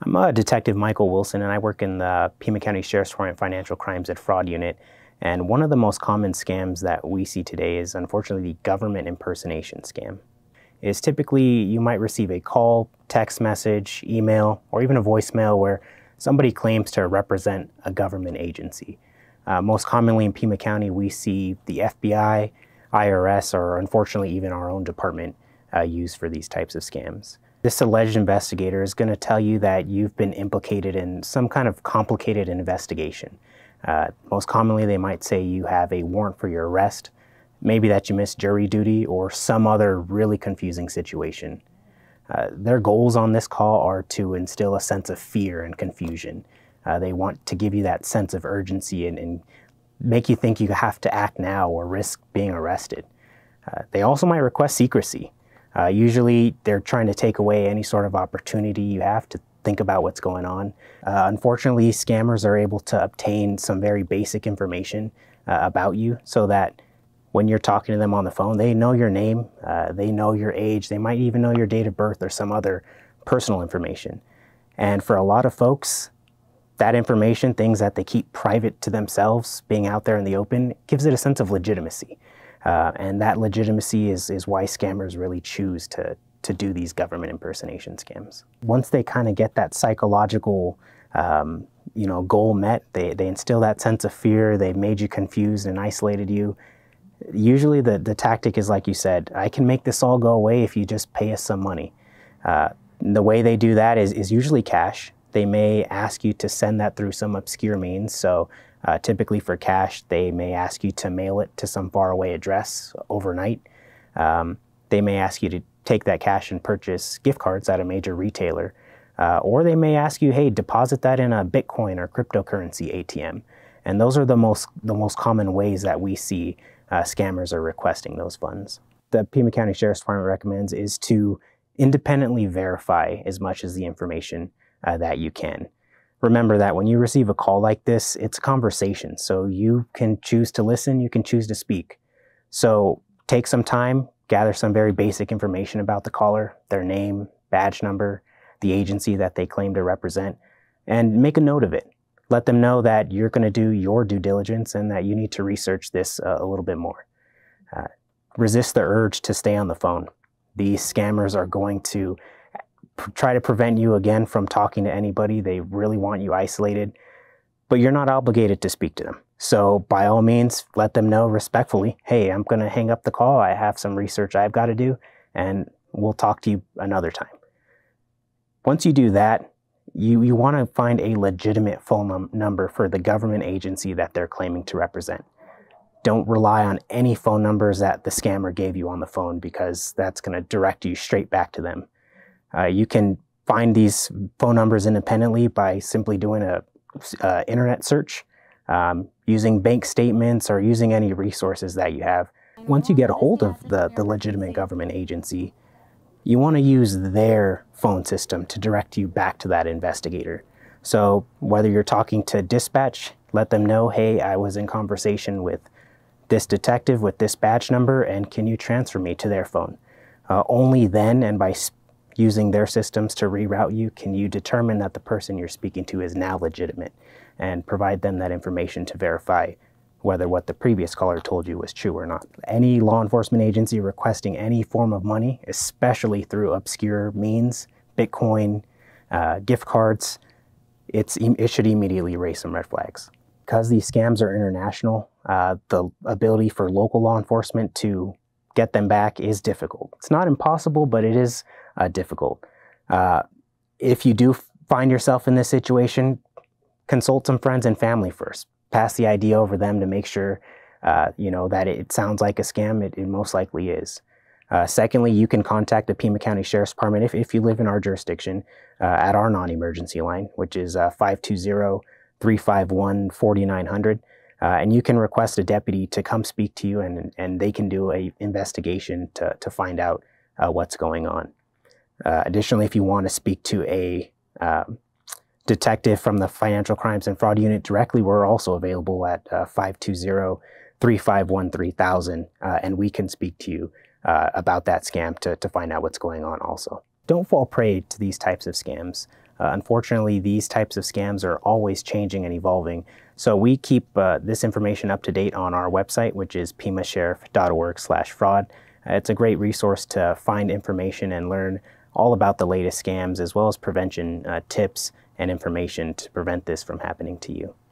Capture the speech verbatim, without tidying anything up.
I'm uh, Detective Michael Wilson, and I work in the Pima County Sheriff's Department Financial Crimes and Fraud Unit. And one of the most common scams that we see today is, unfortunately, the government impersonation scam. Is typically you might receive a call, text message, email, or even a voicemail where somebody claims to represent a government agency. Uh, most commonly in Pima County, we see the F B I, I R S, or unfortunately even our own department uh, used for these types of scams. This alleged investigator is going to tell you that you've been implicated in some kind of complicated investigation. Uh, most commonly, they might say you have a warrant for your arrest, maybe that you missed jury duty, or some other really confusing situation. Uh, their goals on this call are to instill a sense of fear and confusion. Uh, they want to give you that sense of urgency and, and make you think you have to act now or risk being arrested. Uh, they also might request secrecy. Uh, usually they're trying to take away any sort of opportunity you have to think about what's going on. Uh, unfortunately, scammers are able to obtain some very basic information uh, about you so that when you're talking to them on the phone, they know your name, uh, they know your age, they might even know your date of birth or some other personal information. And for a lot of folks, that information, things that they keep private to themselves, being out there in the open, gives it a sense of legitimacy. Uh, and that legitimacy is, is why scammers really choose to, to do these government impersonation scams. Once they kind of get that psychological um, you know, goal met, they, they instill that sense of fear, they've made you confused and isolated you. Usually the, the tactic is, like you said, I can make this all go away if you just pay us some money. Uh, the way they do that is, is usually cash. They may ask you to send that through some obscure means. So uh, typically for cash, they may ask you to mail it to some faraway address overnight. Um, they may ask you to take that cash and purchase gift cards at a major retailer. Uh, or they may ask you, hey, deposit that in a Bitcoin or cryptocurrency A T M. And those are the most, the most common ways that we see uh, scammers are requesting those funds. The Pima County Sheriff's Department recommends is to independently verify as much as the information uh, that you can. Remember that when you receive a call like this, it's a conversation. So you can choose to listen, you can choose to speak. So take some time, gather some very basic information about the caller, their name, badge number, the agency that they claim to represent, and make a note of it. Let them know that you're going to do your due diligence and that you need to research this uh, a little bit more. Uh, resist the urge to stay on the phone. These scammers are going to try to prevent you again from talking to anybody. They really want you isolated, but you're not obligated to speak to them. So by all means, let them know respectfully, hey, I'm going to hang up the call. I have some research I've got to do, and we'll talk to you another time. Once you do that, you, you want to find a legitimate phone num- number for the government agency that they're claiming to represent. Don't rely on any phone numbers that the scammer gave you on the phone, because that's going to direct you straight back to them. Uh, you can find these phone numbers independently by simply doing a uh, internet search, um, using bank statements, or using any resources that you have. Once you get a hold of the, the legitimate government agency, you want to use their phone system to direct you back to that investigator. So whether you're talking to dispatch, let them know, hey, I was in conversation with this detective with this badge number, and can you transfer me to their phone? Uh, only then, and by using their systems to reroute you, can you determine that the person you're speaking to is now legitimate, and provide them that information to verify whether what the previous caller told you was true or not. Any law enforcement agency requesting any form of money, especially through obscure means, Bitcoin, uh, gift cards, it's, it should immediately raise some red flags. Because these scams are international, uh, the ability for local law enforcement to get them back is difficult. It's not impossible, but it is uh, difficult. Uh, if you do find yourself in this situation, consult some friends and family first. Pass the idea over them to make sure uh, you know, that it sounds like a scam. It, it most likely is. Uh, secondly, you can contact the Pima County Sheriff's Department if, if you live in our jurisdiction uh, at our non-emergency line, which is uh, five two zero, three five one, four nine zero zero. Uh, and you can request a deputy to come speak to you, and, and they can do a investigation to, to find out uh, what's going on. Uh, additionally, if you want to speak to a um, detective from the Financial Crimes and Fraud Unit directly, we're also available at uh, five two zero, three five one, three thousand, uh, and we can speak to you uh, about that scam to, to find out what's going on also. Don't fall prey to these types of scams. Uh, unfortunately, these types of scams are always changing and evolving. So we keep uh, this information up to date on our website, which is pima sheriff dot org slash fraud. Uh, it's a great resource to find information and learn all about the latest scams, as well as prevention uh, tips and information to prevent this from happening to you.